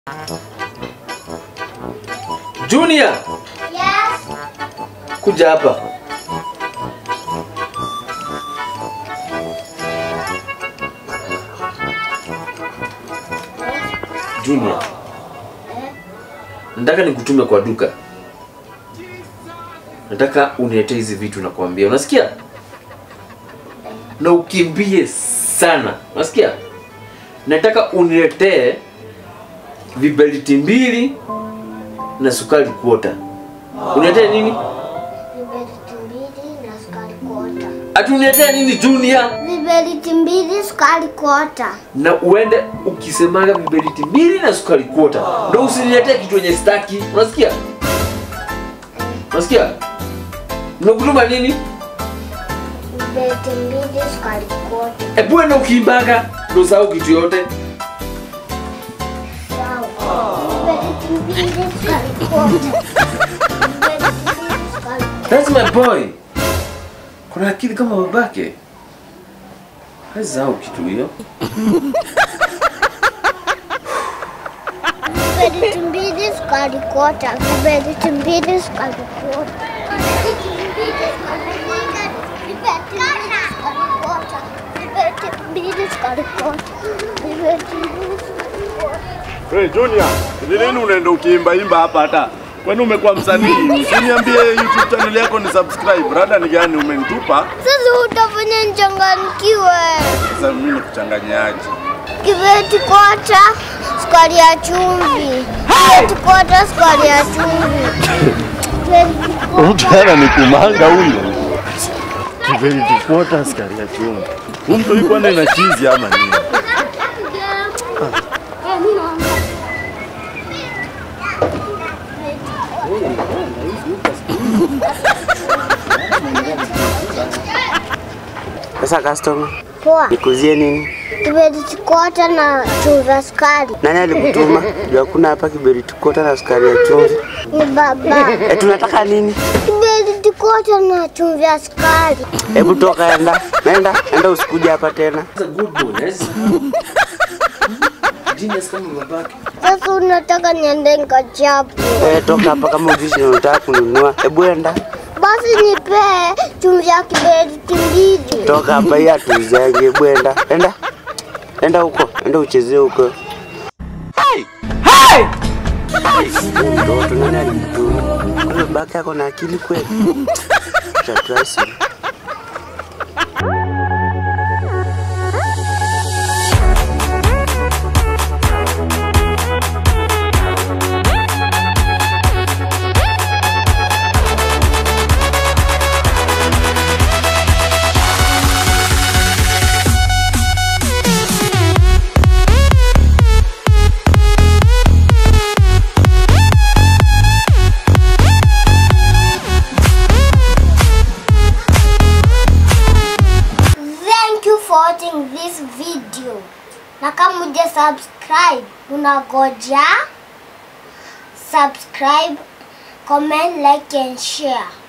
Junior. Yes. Kuja hapa. Junior. Nataka nikutume kwa duka. Nataka uniletee hizi vitu nakwambia. Unasikia? Na ukimbie sana. Unasikia? Nataka uniletee vibeliti 2 na sukari kwota. Uniletee nini? Vibeliti 2 na sukari kwota. Ati uniletee nini Junior? Vibeliti 2 sukari kwota. Na uende ukisemaga vibeliti 2 na sukari kwota. Ndio usiniletee kitu yenye staki. Unasikia? Unasikia? Unakutuma nini? Vibeliti 2 sukari kwota. Ebu enda ukimbaga ndio sawa kitu yote. That's my boy. Kuna akili kama babake. Hazao kitu hiyo. Vibeliti 2 sukari kwota. Vibeliti 2 sukari kwota. Hey Junior, ni nini unaenda ukiimba hapa hata? Kwani umekuwa msanii? Usiniambie YouTube channel yako ni subscribe. Rada ni gani umenitupa? Sasa utafanya nichanganyikiwe. Sasa mimi nikuchanganyaje? Vibeliti kwota sukari ya chumvi. Vibeliti kwota sukari ya chumvi. Mtana ni kumanga huyo. Vibeliti kwota sukari ya chumvi. Mtu yuko na cheese ama nini? Pesa customer. Poa. Nikuzie nini? Vibeliti kwota na chumvi ya sukari. Nani alikutuma? Ndio kuna hapa kiberiti kwota na sukari ya chumvi. Ni baba. Tunataka nini? Vibeliti kwota na chumvi ya sukari. Hebu toka enda. Enda usikuje hapa tena. That's a good boy. Yes. Genius kama babake. Sasa unataka niende nikachapu. Toka hapa kama ujishi unataka kununua. Hebu enda. Basi nipe chumvi ya kibeliti 2. Toka hapa hii atuzange. Hebu enda. Enda huko. Enda uchezee huko. Hey! Mtoto nani alikutuma? Kuna babake yako na akili kweli? Chatrasi. Watching this video. Na kama uja subscribe, unagoja subscribe, comment, like and share.